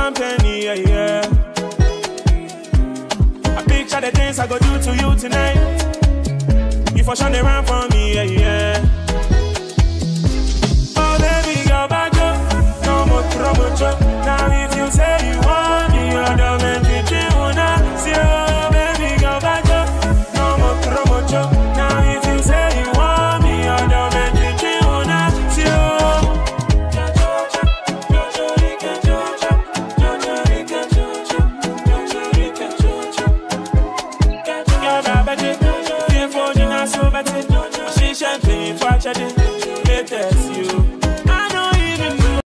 company, yeah, yeah. I picture the things I go do to you tonight. You for sure they run for me, yeah, yeah.